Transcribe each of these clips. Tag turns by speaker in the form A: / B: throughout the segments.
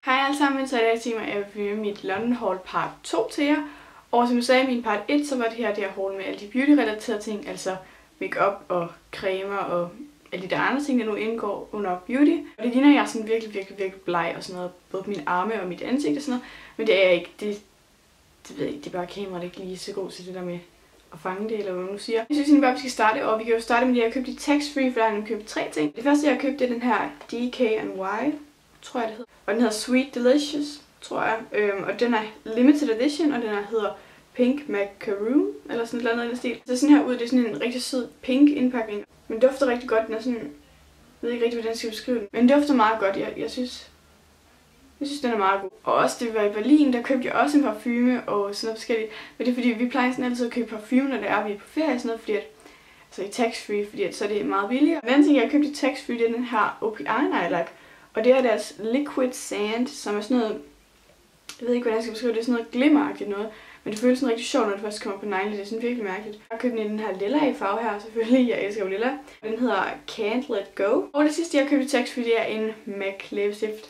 A: Hej alle sammen, så er det tema, at jeg vil filme mit London haul part 2 til jer. Og som jeg sagde i min part 1, så var det her haul med alle de beauty-relaterede ting, altså makeup og cremer og alle de der andre ting, der nu indgår under beauty. Og det ligner, at jeg er sådan virkelig bleg og sådan noget, både på mine arme og mit ansigt og sådan noget. Men det er jeg ikke, det ved jeg ikke, det er bare kameraet, der ikke lige er så god til det der med at fange det, eller hvad man nu siger. Jeg synes egentlig bare, at vi skal starte, og vi kan jo starte med det, jeg har købt i tax-free, for der har jeg købt 3 ting. Det første, jeg har købt, det er den her DKNY, tror jeg det hedder. Og den hedder Sweet Delicious, tror jeg. Og den er limited edition, og den hedder Pink Macaroon, eller sådan et eller andet i den stil. Det ser sådan her ud, det er sådan en rigtig sød pink indpakning. Men den dufter rigtig godt, den er sådan, jeg ved ikke rigtig, hvordan jeg skal beskrive den. Men den dufter meget godt, jeg synes den er meget god. Og også det var i Berlin, der købte jeg også en parfume og sådan noget forskelligt. Men det er fordi, vi plejer sådan altid at købe parfume, når det er, vi er på ferie og sådan noget, fordi at, altså i tax-free, fordi at, så er det meget billigere. Den anden ting, jeg har købt i tax-free, det er den her OPI Nightlight. Og det er deres Liquid Sand, som er sådan noget, jeg ved ikke, hvordan jeg skal beskrive det, er sådan noget glimmeragtigt noget. Men det føles sådan rigtig sjovt, når det først kommer på negle. Det er sådan virkelig mærkeligt. Jeg har købt den i den her lilla i farve her, selvfølgelig. Jeg elsker jo lilla. Den hedder Can't Let Go. Og det sidste, jeg har købt i tax-free, det er en MAC læbestift.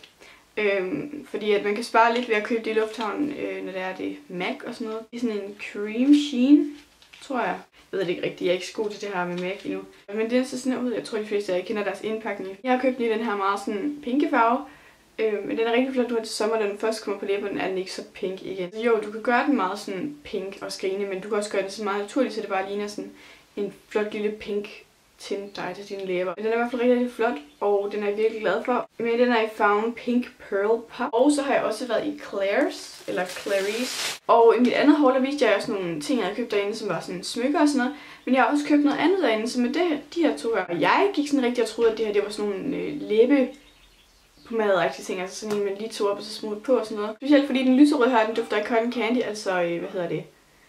A: Fordi at man kan spare lidt ved at købe det i lufthavnen, når det er MAC og sådan noget. Det er sådan en cream sheen, tror jeg. Jeg ved det ikke rigtigt, jeg er ikke så god til det her med MAC endnu. Men den ser sådan her ud, jeg tror de fleste af jer kender deres indpakning. Jeg har købt den i den her meget sådan pinke farve. Men den er rigtig flot nu til sommer, da den først kommer på læberne, er den ikke så pink igen. Så jo, du kan gøre den meget sådan pink og skrigende, men du kan også gøre den så meget naturligt, så det bare ligner sådan en flot lille pink tint dye til dine læber. Den er i hvert fald rigtig flot, og den er jeg virkelig glad for. Men den er i farven Pink Pearl Pop. Og så har jeg også været i Claire's, eller Clarice. Og i mit andet haul, der viste jeg også nogle ting, jeg havde købt derinde, som var sådan smykker og sådan noget. Men jeg har også købt noget andet derinde, som er de her to her. Og jeg gik sådan rigtig og troede, at det her det var sådan nogle læbe pomadeagtige ting, altså sådan en, man lige tog op og så smurte på og sådan noget. Specielt fordi den lyserøde her, den dufter af cotton candy, altså, hvad hedder det?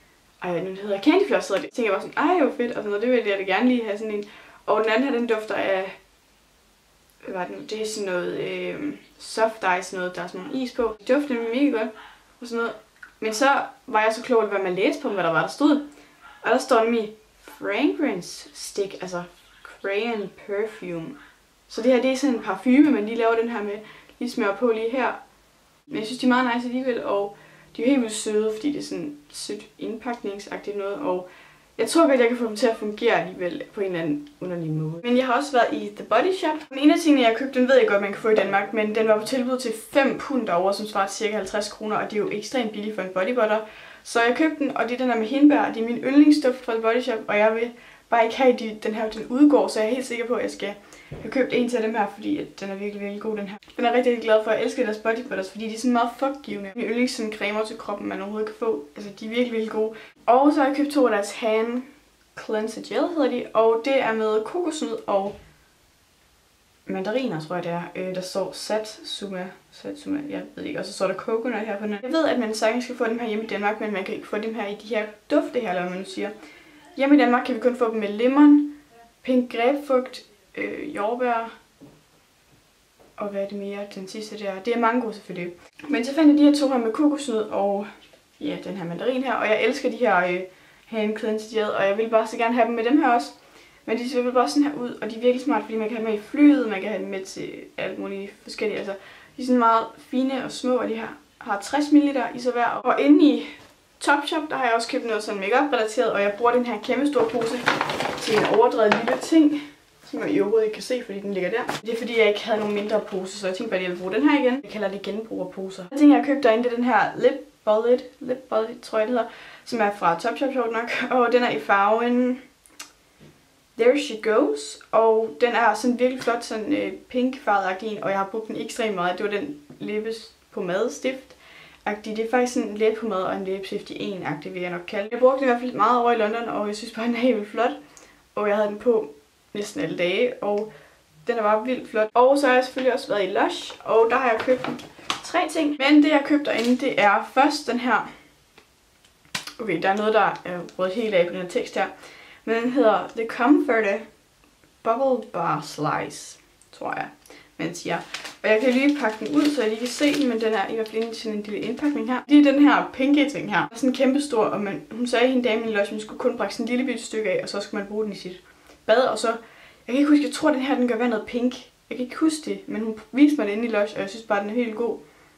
A: Nu hedder Candy Floss, hedder det. Så tænker jeg bare sådan, hvor fedt, og sådan noget, det vil jeg da gerne lige have sådan en. Og den anden her, den dufter af, hvad var det nu? Det er sådan noget soft ice, noget, der er sådan nogle is på. Det dufter mega godt, og sådan noget. Men så var jeg så klog at være med at læse på, hvad der var, der stod. Og der står nemlig fragrance stick, altså crayon perfume. Så det her, det er sådan en parfume, man lige laver den her med, lige smører på lige her. Men jeg synes, de er meget nice alligevel, og de er helt vildt søde, fordi det er sådan sødt indpakningsagtigt noget, og jeg tror godt, jeg kan få dem til at fungere alligevel på en eller anden underlig måde. Men jeg har også været i The Body Shop. Den ene af tingene, jeg købte, den ved jeg godt, man kan få i Danmark, men den var på tilbud til 5 pund derovre, som svarer til ca. 50 kroner, og det er jo ekstremt billigt for en body butter. Så jeg købte den, og det er den her med hindbær. Det er min yndlingsduft fra The Body Shop, og jeg vil bare ikke have, at den udgår, så jeg er helt sikker på, at jeg skal have købt en til dem her, fordi at den er virkelig god, den her. Den er rigtig glad for, jeg elsker deres body butters, fordi de er sådan meget fugtgivende. Min yndlings sådan cremer til kroppen, man overhovedet kan få. Altså, de er virkelig gode. Og så har jeg købt 2 af deres hand cleanser gel, hedder de, og det er med kokosnød og mandariner, tror jeg det er. Der står Satsuma, jeg ved ikke, og så står der coconut her på den. Jeg ved, at man sagtens skal få dem her hjemme i Danmark, men man kan ikke få dem her i de her dufte her, eller hvad man nu siger. Hjemme i Danmark kan vi kun få dem med lemon, pink grapefrugt, jordbær, og hvad er det mere, den sidste der, det er mango selvfølgelig. Men så fandt jeg de her 2 her med kokosnød og ja, den her mandarin her, og jeg elsker de her hand cleanser gel, og jeg vil bare så gerne have dem med dem her også. Men de ser vel bare sådan her ud, og de er virkelig smart, fordi man kan have dem med i flyet, man kan have dem med til alt muligt forskelligt. Altså, de er sådan meget fine og små, og de her har 60 ml i så hver. Og inde i Topshop, der har jeg også købt noget sådan makeup relateret, og jeg bruger den her kæmpe store pose til en overdrevet lille ting, som jeg i overhovedet ikke kan se, fordi den ligger der. Det er fordi, jeg ikke havde nogen mindre pose, så jeg tænkte bare, at jeg vil bruge den her igen. Jeg kalder det genbrugerposer. Jeg tænker, jeg har købt derinde, det er den her Lip Bullet, tror jeg det hedder, som er fra Topshop sjovt nok, og den er i farven There She Goes, og den er sådan virkelig flot, sådan pink farveagtig en, og jeg har brugt den ekstremt meget. Det var den læbepomade-stift. Det er faktisk sådan en læbepomade og en læbestift i en-agtig, vil jeg nok kalde det. Jeg brugte den i hvert fald meget over i London, og jeg synes bare, den er helt vildt flot. Og jeg havde den på næsten alle dage, og den er bare vildt flot. Og så har jeg selvfølgelig også været i Lush, og der har jeg købt 3 ting. Men det jeg købte derinde, det er først den her. Okay, der er noget, der er rødt helt af på den her tekst her. Men den hedder The Comforter Bubble Bar Slice, tror jeg, man siger. Og jeg kan lige pakke den ud, så jeg lige kan se den, men den er i hvert fald inde i sådan en lille indpakning her. Det er den her pinke ting her. Den er sådan kæmpe stor, og hun sagde hende damen i Lush, man skulle kun brække sådan en lille bitte stykke af, og så skulle man bruge den i sit bad. Og så, jeg kan ikke huske, jeg tror den her den gør vandet pink. Jeg kan ikke huske det, men hun viste mig det inde i Lush, og jeg synes bare, den er helt god.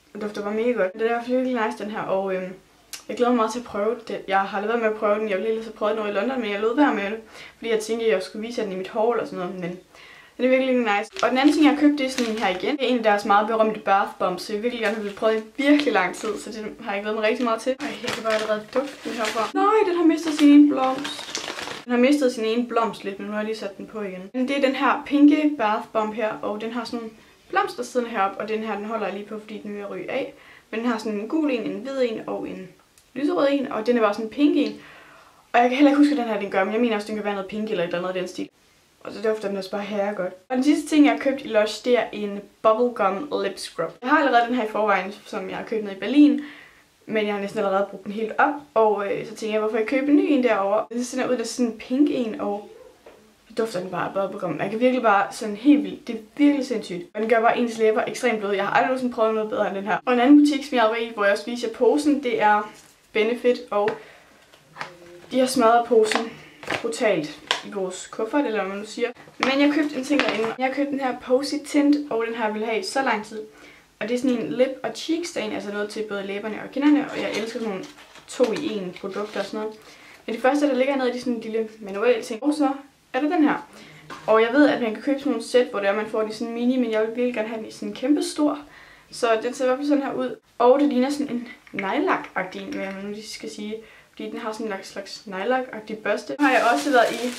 A: Den dufter bare mega godt. Det er i hvert fald virkelig nice, den her, og jeg glæder mig meget til at prøve det. Jeg har aldrig været med at prøve den. Jeg ville ellers have prøvet den over i London, men jeg lod være med det, fordi jeg tænkte, at jeg skulle vise den i mit haul og sådan noget, men den er virkelig nice. Og den anden ting, jeg har købt, det er sådan en her igen. Det er en af deres meget berømte bath bombs, så jeg virkelig gerne have prøvet i virkelig lang tid, så det har jeg glædet mig rigtig meget til. Jeg kan bare allerede dufte den herfra. Nej, den har mistet sin ene blomst. Den har mistet sin ene blomst lidt, men nu har jeg lige sat den på igen. Men det er den her pinke bath bomb her, og den har sådan nogle blomster siddende heroppe, og den her, den holder jeg lige på, fordi den vil ryge af. Men den har sådan en gul en, en hvid en og en lyserød en, og den er bare sådan en pink en. Og jeg kan heller ikke huske, hvad den her den gør, men jeg mener også, den kan være noget pink eller et eller andet af den stil. Og så dufter den også bare herregodt. Og den sidste ting, jeg har købt i Lush, det er en Bubblegum Lip Scrub. Jeg har allerede den her i forvejen, som jeg har købt ned i Berlin. Men jeg har næsten allerede brugt den helt op. Og så tænker jeg, hvorfor jeg køber en ny en derovre. Den ser ud af sådan en pink en, og dufter den bare af bubblegum. Jeg kan virkelig bare sådan helt vildt. Det er virkelig sindssygt. Og den gør bare ens læber ekstremt bløde. Jeg har aldrig nogensinde prøvet noget bedre end den her. Og en anden butik, som jeg har været i, hvor jeg også viser posen, det er Benefit. Og de har smadret posen brutalt i vores kuffert, eller hvad man nu siger. Men jeg købte en ting derinde. Jeg har købt den her Posy Tint, og den her vil have i så lang tid. Og det er sådan en lip- og cheek stain, altså noget til både læberne og kinderne. Og jeg elsker sådan nogle 2-i-1 produkter og sådan noget. Men det første, der ligger nede, det er sådan en lille manuel ting. Og så er det den her. Og jeg ved, at man kan købe sådan nogle sæt, hvor det er, man får den i sådan en mini, men jeg vil virkelig gerne have den i sådan en kæmpe stor. Så den ser i hvert fald sådan her ud. Og det ligner sådan en nejlak-agtig, hvad man nu lige skal sige. Fordi den har sådan en slags nejlak-agtig børste. Så har jeg også været i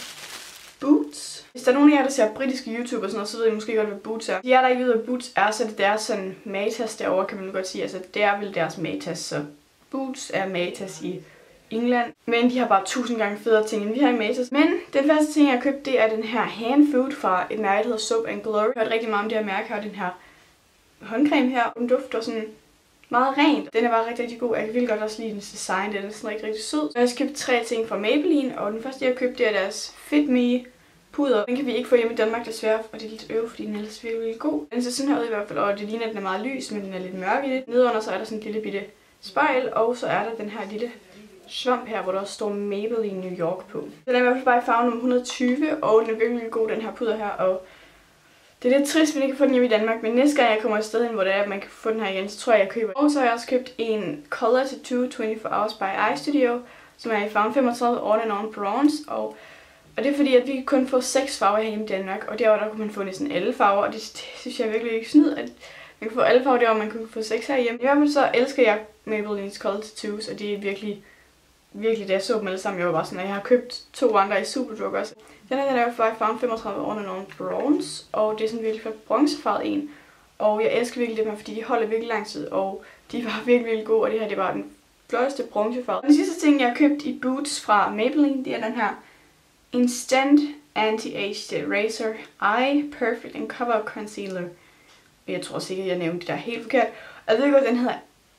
A: Boots. Hvis der er nogen af jer, der ser britiske YouTuber og sådan noget, så ved I måske godt, hvad Boots er. De er der ikke ved, hvad Boots er, så det er deres sådan Matas derovre, kan man nu godt sige. Altså, det er vel deres Matas, så Boots er Matas i England. Men de har bare 1000 gange federe ting, end vi har i Matas. Men den første ting, jeg har købt, det er den her hand food fra et mærke, der hedder Soap & Glory. Jeg har hørt rigtig meget om det her mærke, og den her håndcreme her. Den dufter sådan meget rent. Den er bare rigtig, rigtig god. Jeg kan virkelig godt også lide dens design. Den er sådan rigtig, rigtig sød. Jeg har købt 3 ting fra Maybelline, og den første, jeg har købt, det er deres Fit Me puder. Den kan vi ikke få hjemme i Danmark desværre, og det er lidt fordi den er ellers virkelig, virkelig god. Den ser sådan her ud i hvert fald, og det ligner, at den er meget lys, men den er lidt mørk i det. Nedenunder så er der sådan en lille bitte spejl, og så er der den her lille svamp her, hvor der også står Maybelline New York på. Den er i hvert fald bare i farve nummer 120, og den er virkelig, virkelig god, den her puder her, og det er lidt trist, at vi ikke kan få den hjemme i Danmark, men næste gang jeg kommer et sted hen, hvor det er, at man kan få den her igen, så tror jeg køber. Og så har jeg også købt en Color Tattoo 24 Hours by Eye Studio, som er i farven 35 On and On Bronze, og det er fordi, at vi kan kun få 6 farver herhjemme i Danmark, og derovre der kunne man få næsten alle farver, og det synes jeg virkelig ikke snyd, at man kan få alle farver derovre, man kan få 6 herhjemme. I hvert fald så elsker jeg Maybelline's Color Tattoos, og det er virkelig, da jeg så dem alle sammen, jeg var bare sådan, at jeg har købt 2 andre i Superdrug også. Den her er i farven 35 On and On Bronze, og det er sådan virkelig flot bronzefarvet en. Og jeg elsker virkelig dem her, fordi de holder virkelig lang tid, og de var virkelig, virkelig gode, og det her det er bare den flotteste bronzefarve. Den sidste ting, jeg har købt i Boots fra Maybelline, det er den her Instant Anti-Age Eraser Eye Perfect and Cover Concealer. Jeg tror sikkert, jeg nævnte det der helt forkert. Og jeg ved godt, den hedder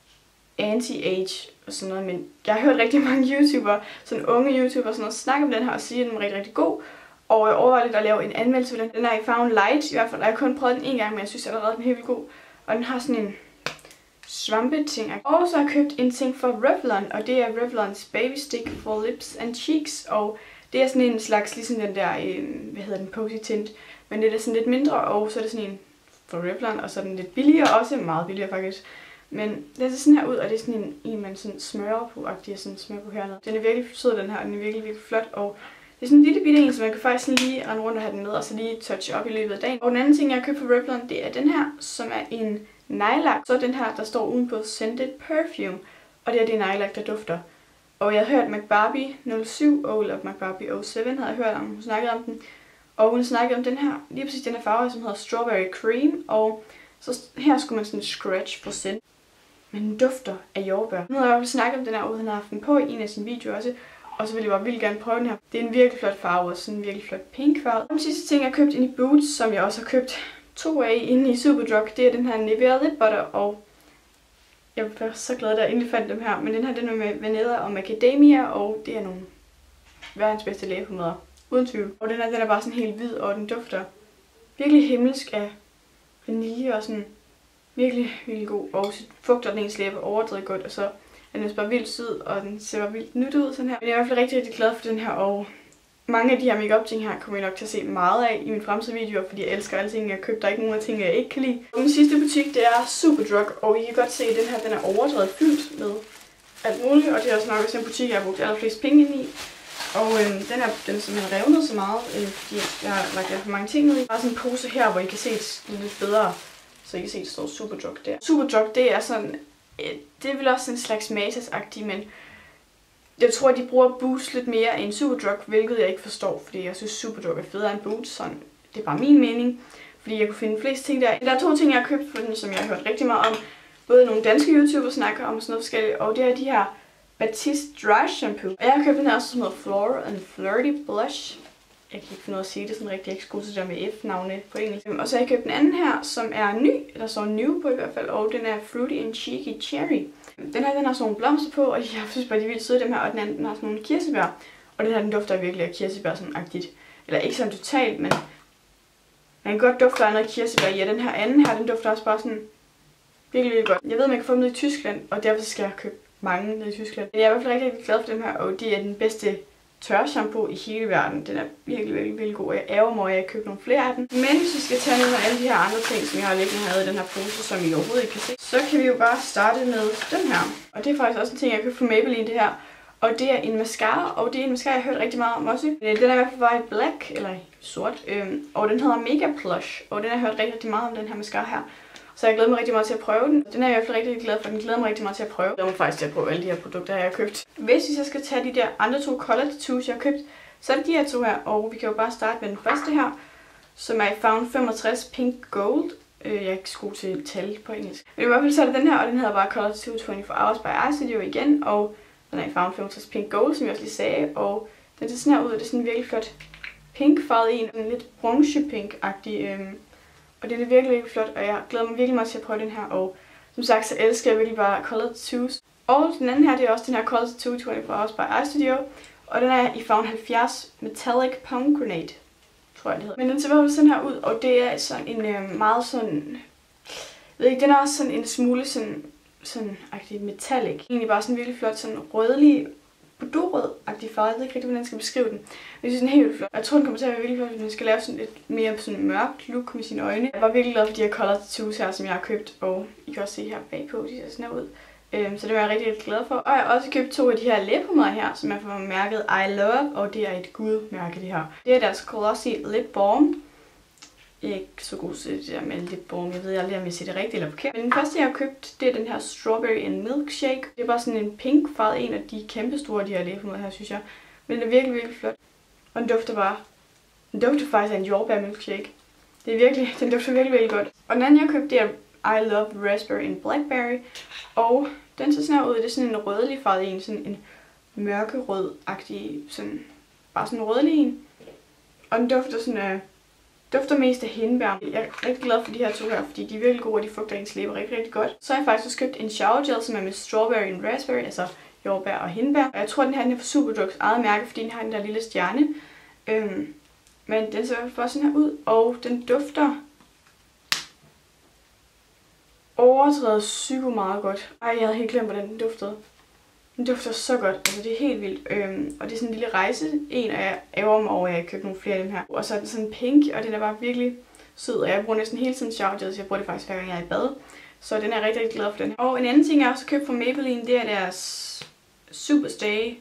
A: Anti-Age og sådan noget, men jeg har hørt rigtig mange YouTubere, sådan unge YouTubere, sådan noget, snakke om den her og sige, at den er rigtig, rigtig god. Og jeg overvejer lidt at lave en anmeldelse af den. Den er i farven light i hvert fald, og jeg har kun prøvet den en gang, men jeg synes allerede, den er helt vildt god. Og den har sådan en svampe-ting. Og så har jeg købt en ting fra Revlon, og det er Revlons Baby Stick for Lips and Cheeks, og det er sådan en slags, ligesom den der, hvad hedder den, Posy Tint, men det er sådan lidt mindre, og så er det sådan en fra Revlon, og så er den lidt billigere, også meget billigere faktisk. Men den ser sådan her ud, og det er sådan en man sådan smører på-agtig, sådan smører på hernede. Den er virkelig sød, den her, og den er virkelig, virkelig flot, og det er sådan en lille bitte en, så man kan faktisk sådan lige rende rundt og have den med, og så lige touche op i løbet af dagen. Og den anden ting, jeg har købt fra Revlon, det er den her, som er en nejlak. Så den her, der står udenpå Scented Perfume, og det er nejlak, der dufter. Og jeg har hørt McBarbie 07, eller McBarbie 07, havde jeg hørt om, hun snakkede om den. Og hun snakkede om den her, lige præcis den her farve, som hedder Strawberry Cream, og så her skulle man sådan scratch på scent. Men den dufter af jordbær. Nu har jeg også snakket om den her, og han har haft den på i en af sine videoer også. Og så vil jeg bare vildt gerne prøve den her. Det er en virkelig flot farve, og sådan en virkelig flot pink farve. Den sidste ting, jeg har købt ind i Boots, som jeg også har købt 2 af inde i Superdrug, det er den her Nivea Lip Butter, og jeg var så glad, da jeg endelig fandt dem her. Men den her, den er med vanilla og macadamia, og det er nogle verdens bedste læbepommader. Uden tvivl. Og den er bare sådan helt hvid, og den dufter virkelig himmelsk af vanilje og sådan virkelig, virkelig god. Og så fugter den ens læbe overdrevet godt, og så er den bare vildt sød, og den ser bare vildt nyt ud sådan her. Men jeg er i hvert fald rigtig, rigtig glad for den her, og Mange af de her makeup ting her kommer jeg nok til at se meget af i mine fremtidige videoer, fordi jeg elsker alle ting, jeg køber. Der er ikke nogen af ting, jeg ikke kan lide. Og den sidste butik, det er Superdrug, og I kan godt se, at den her den er overdrevet fyldt med alt muligt, og det er også nok også en butik, jeg har brugt allerflest penge ind i. Og den er simpelthen revnet så meget, fordi jeg har lagt alt for mange ting ned i. Der er sådan en pose her, hvor I kan se det lidt bedre, så I kan se, at det står Superdrug der. Superdrug, det er sådan, det er vel også en slags Matas-agtig, men jeg tror, at de bruger Boots lidt mere end Superdrug, hvilket jeg ikke forstår, fordi jeg synes, Superdrug er federe end Boots, sådan. Det er bare min mening, fordi jeg kunne finde flest ting der. Der er 2 ting, jeg har købt for den, som jeg har hørt rigtig meget om. Både nogle danske YouTubere snakker om sådan noget forskelligt, og det er de her Batiste Dry Shampoo. Og jeg har købt den her også, som hedder Floral and Flirty Blush. Jeg kan ikke finde ud af at sige det sådan rigtig, jeg er ikke god til det med F-navne på engelsk. Og så har jeg købt den anden her, som er ny, der står new på i hvert fald, og den er Fruity and Cheeky Cherry. Den her, den har sådan nogle blomster på, og jeg synes bare, de er vildt søde, dem her, og den anden, den har sådan nogle kirsebær. Og den her, den dufter virkelig af kirsebær sådan-agtigt. Eller ikke sådan totalt, men man kan godt dufte af noget kirsebær i. Og den her anden her, den dufter også bare sådan virkelig, virkelig godt. Jeg ved, man kan få dem ned i Tyskland, og derfor skal jeg købe mange ned i Tyskland. Men jeg er i hvert fald rigtig glad for dem her, og det er den bedste tørreshampoo i hele verden. Den er virkelig, virkelig, virkelig god. Jeg ærger mig, at jeg køber nogle flere af dem. Men hvis vi skal tage nogle af alle de her andre ting, som jeg har liggende her i den her pose, som I overhovedet ikke kan se, så kan vi jo bare starte med den her. Og det er faktisk også en ting, jeg købte fra Maybelline, det her. Og det er en mascara, og det er en mascara, jeg har hørt rigtig meget om også. Den er i hvert fald bare i black, eller i sort, og den hedder Mega Plush. Og den har jeg hørt rigtig, rigtig meget om, den her mascara her. Så jeg glæder mig rigtig meget til at prøve den. Den er jeg i hvert fald rigtig glad for, den glæder mig rigtig meget til at prøve. Jeg glæder mig faktisk til at prøve alle de her produkter, jeg har købt. Hvis vi så skal tage de der andre 2 color tattoos, jeg har købt, så er det de her 2 her, og vi kan jo bare starte med den første her, som er i farven 65 Pink Gold. Jeg er ikke så god til tal på engelsk. Men i hvert fald så er det den her, og den hedder bare Color Tattoo 24 Hours by Eye Studio igen, og den er i farven 65 Pink Gold, som jeg også lige sagde, og den ser sådan her ud, og det er sådan en virkelig flot pink farvet i, en lidt bronze pink-agtig. Og det er virkelig, virkelig flot, og jeg glæder mig virkelig meget til at prøve den her, og som sagt, så elsker jeg virkelig bare Color Tattoos. Og den anden her, det er også den her Color Tattoo 24 Hours by Eye Studio, og den er i farven 70 Metallic Pomegranate, tror jeg det hedder. Men den ser bare sådan her ud, og det er sådan en meget sådan, jeg ved ikke, den er også sådan en smule sådan-agtig metallic. Egentlig bare sådan virkelig flot, sådan rødlig, bordeaux-rød-agtig farve. Jeg ved ikke rigtig, hvordan jeg skal beskrive den. Men jeg synes, den er helt vildt flot. Jeg tror, den kommer til at være virkelig flot, hvis man skal lave sådan lidt mere sådan mørkt look med sine øjne. Jeg var virkelig glad for de her color tattoos her, som jeg har købt. Og I kan også se her bagpå, de ser sådan her ud. Så det var jeg rigtig, rigtig glad for. Og jeg har også købt 2 af de her læbepommer her, som er fra mærket I Love. Og det er et gudmærke, det her. Det er deres Glossy Lip Balm. Jeg er ikke så god til det der med lip balm. Jeg ved aldrig, om jeg siger det rigtigt eller forkert. Men den første, jeg har købt, det er den her Strawberry and Milkshake. Det er bare sådan en pink farvet en af de kæmpe store, de her læbepommer her, synes jeg. Men den er virkelig, virkelig flot. Og den dufter bare. Den dufter faktisk af en jordbær milkshake. Det er virkelig, den dufter virkelig, virkelig godt. Og den anden, jeg har købt, det er I Love Raspberry and Blackberry. Og den ser sådan her ud. Det er sådan en rødlig farvet en. Sådan en mørkerød-agtig, sådan, bare sådan en rødlig en. Og den dufter sådan dufter mest af hindbær. Jeg er rigtig glad for de her 2 her, fordi de er virkelig gode, og de fugter ens læber rigtig, rigtig godt. Så har jeg faktisk også købt en shower gel, som er med strawberry and raspberry, altså jordbær og hindbær. Og jeg tror, den her den er fra Superdrugs eget mærke, fordi den har den der lille stjerne. Men den ser i hvert fald sådan her ud, og den dufter overdrevet psyko meget godt. Ej, jeg havde helt glemt, hvordan den duftede. Den dufter så godt, altså det er helt vildt. Og det er sådan en lille rejse, og jeg ærger mig over, at jeg har købt nogle flere af dem her. Og så er den sådan pink, og den er bare virkelig sød, og jeg bruger næsten hele tiden shower gel, så jeg bruger det faktisk hver gang jeg er i bad. Så den er jeg rigtig, rigtig glad for den her. Og en anden ting, jeg også har købt fra Maybelline, det er deres Superstay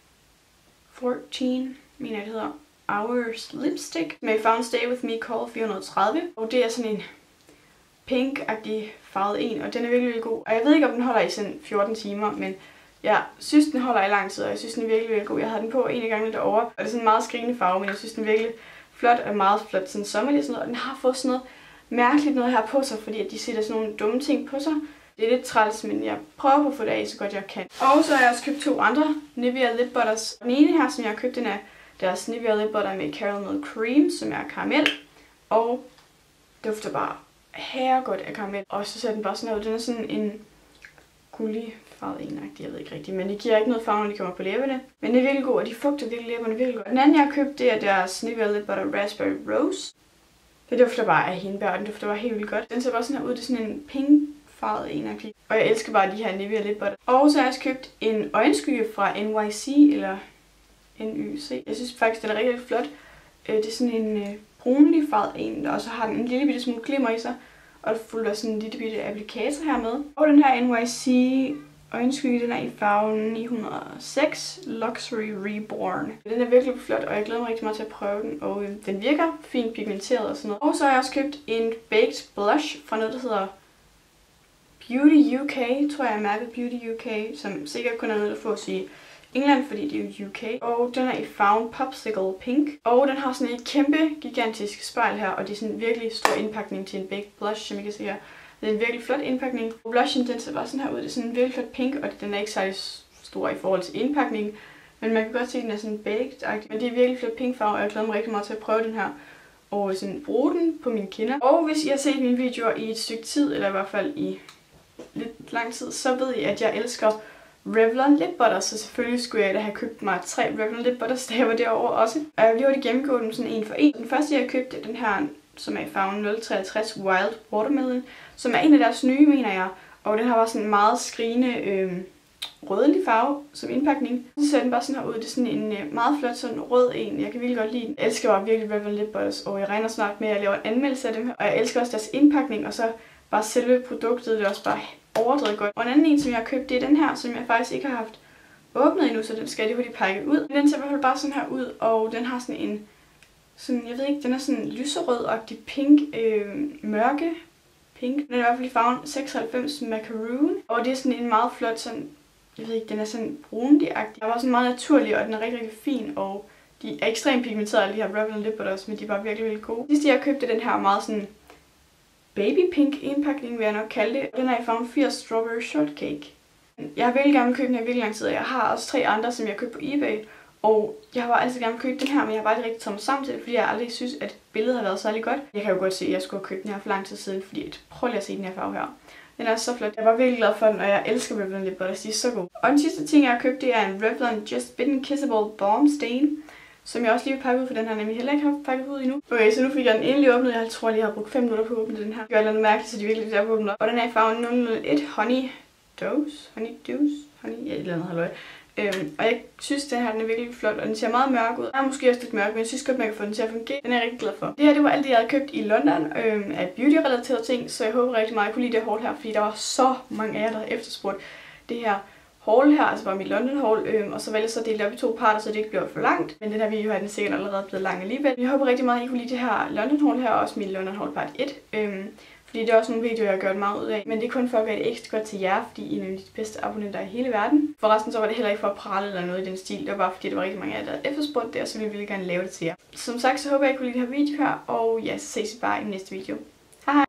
A: 14, mener jeg det hedder, Hours Lipstick. Med farven Stay With Me Call 430. Og det er sådan en pink-agtig farvet en, og den er virkelig, virkelig god. Og jeg ved ikke, om den holder i sådan 14 timer, men jeg synes, den holder i lang tid, og jeg synes, den er virkelig, virkelig god. Jeg havde den på en af gangene derovre, og det er sådan en meget skrigende farve, men jeg synes, den er virkelig flot og meget flot, sådan sommerlig og sådan noget. Og den har fået sådan noget mærkeligt noget her på sig, fordi at de sætter sådan nogle dumme ting på sig. Det er lidt træls, men jeg prøver på at få det af, så godt jeg kan. Og så har jeg også købt 2 andre Nivea Lip Butters. Den ene her, som jeg har købt, den er deres Nivea Lip Butter med Caramel Cream, som er karamel. Og dufter bare herregodt af karamel. Og så ser den bare sådan ud. Den er sådan en gullig farvet enagtig, jeg ved ikke rigtigt, men det giver ikke noget farve, når de kommer på læberne. Men det er virkelig god, og de fugter virkelig læberne virkelig godt. Den anden, jeg har købt, det er deres Nivea Lip Butter Raspberry Rose. Det dufter bare af hindbær, og den dufter bare helt vildt godt. Den ser bare sådan her ud, det er sådan en pink farvet enagtig. Og jeg elsker bare de her Nivea Lip Butter. Og så har jeg også købt en øjenskygge fra NYC, eller NYC. Jeg synes faktisk, den er rigtig flot. Det er sådan en brunlig farvet en, og så har den en lille bitte smule glimmer i sig. Og der fulgte også sådan en lille bitte applikator her med. Og den her NYC øjenskygge, den er i farven 906 Luxury Reborn. Den er virkelig flot, og jeg glæder mig rigtig meget til at prøve den. Og den virker fint pigmenteret og sådan noget. Og så har jeg også købt en baked blush fra noget, der hedder Beauty UK, tror jeg er mærket Beauty UK, som sikkert kun er noget, der fås i England, fordi det er jo UK. Og den er i farven Popsicle Pink. Og den har sådan et kæmpe, gigantisk spejl her, og det er sådan en virkelig stor indpakning til en baked blush, som I kan se her. Det er en virkelig flot indpakning. Og blushen, den ser bare sådan her ud. Det er sådan en virkelig flot pink, og den er ikke særlig stor i forhold til indpakningen. Men man kan godt se, at den er sådan baked-agtig. Men det er virkelig flot pink farve, og jeg glæder mig rigtig meget til at prøve den her. Og sådan bruge den på mine kinder. Og hvis I har set mine videoer i et stykke tid, eller i hvert fald i lidt lang tid, så ved I, at jeg elsker Revlon Lip Butter, så selvfølgelig skulle jeg da have købt mig 3 Revlon Lip Butters, da jeg var derovre også. Og jeg vil lige hurtigt gennemgå dem sådan en for en. Den første, jeg købte, den her, som er i farven 063 Wild Watermelon, som er en af deres nye, mener jeg. Og den har bare sådan en meget skrigende rødlig farve som indpakning. Så ser den bare sådan her ud. Det er sådan en meget flot sådan rød en. Jeg kan virkelig godt lide den. Jeg elsker bare virkelig Revlon Lip Butters, og jeg regner snart med at lave en anmeldelse af dem her. Og jeg elsker også deres indpakning, og så bare selve produktet, det er også bare overdrevet godt. Og en anden en, som jeg har købt, det er den her, som jeg faktisk ikke har haft åbnet endnu, så den skal jeg lige hurtigt pakke ud. Men den ser i hvert fald bare sådan her ud, og den har sådan en, sådan, jeg ved ikke, den er sådan lyserød-agtig pink, mørke pink. Den er i hvert fald i farven 96 Macaroon, og det er sådan en meget flot sådan, jeg ved ikke, den er sådan brunlig-agtig. Den er bare sådan meget naturlig, og den er rigtig, rigtig fin, og de er ekstremt pigmenterede, de her Revlon Lip Butters, men de er bare virkelig, virkelig gode. Sidst jeg købte den her meget sådan baby pink indpakning, vil jeg nok kalde det. Den er i farven 80 Strawberry Shortcake. Jeg har virkelig gerne købt den her virkelig lang tid, og jeg har også 3 andre, som jeg købte på eBay. Og jeg har bare altid gerne købt den her, men jeg har bare ikke rigtig taget mig sammen til det, fordi jeg aldrig synes, at billedet har været særlig godt. Jeg kan jo godt se, at jeg skulle have købt den her for lang tid siden, fordi prøv lige at se den her farve her. Den er så flot. Jeg var virkelig glad for den, og jeg elsker Revlon Lip Butters, de er så gode. Og den sidste ting, jeg har købt, det er en Revlon Just Bitten Kissable Balm Stain, som jeg også lige vil pakke ud, for den har nemlig heller ikke haft pakket ud endnu. Okay, så nu fik jeg den endelig åbnet. Jeg tror lige, jeg har brugt 5 minutter på at åbne den her. Det gør noget mærkeligt, så de virkelig der på åbne op. Og den er i farven 001 Honey Dose. Ja, et eller andet halløj. Og jeg synes, den her den er virkelig flot, og den ser meget mørk ud. Den er måske også lidt mørk, men jeg synes godt, man kan få den til at fungere. Den er jeg rigtig glad for. Det her, det var alt det, jeg havde købt i London af beauty-relaterede ting, så jeg håber rigtig meget, at I kunne lide det haul her, fordi der var så mange af jer, der havde efterspurgt det her haul her, altså bare mit London haul, og så valgte jeg så dele det op i 2 parter, så det ikke bliver for langt. Men den her video her, den er sikkert allerede blevet lang alligevel. Jeg håber rigtig meget, at I kunne lide det her London haul her, og også mit London haul part 1. Fordi det er også nogle videoer, jeg har gjort meget ud af. Men det er kun for at gøre det ekstra godt til jer, fordi I er nogle af de bedste abonnenter i hele verden. Forresten så var det heller ikke for at prale eller noget i den stil. Det var bare fordi, der var rigtig mange af jer, der havde efterspurgt det, og så ville vi gerne lave det til jer. Som sagt, så håber jeg, at I kunne lide det her video her, og ja, så ses vi bare i næste video.